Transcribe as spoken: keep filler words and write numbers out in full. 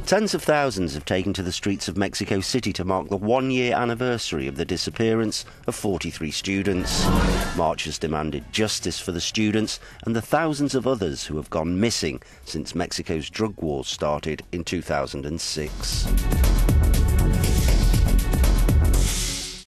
Tens of thousands have taken to the streets of Mexico City to mark the one-year anniversary of the disappearance of forty-three students. Marchers demanded justice for the students and the thousands of others who have gone missing since Mexico's drug wars started in two thousand six.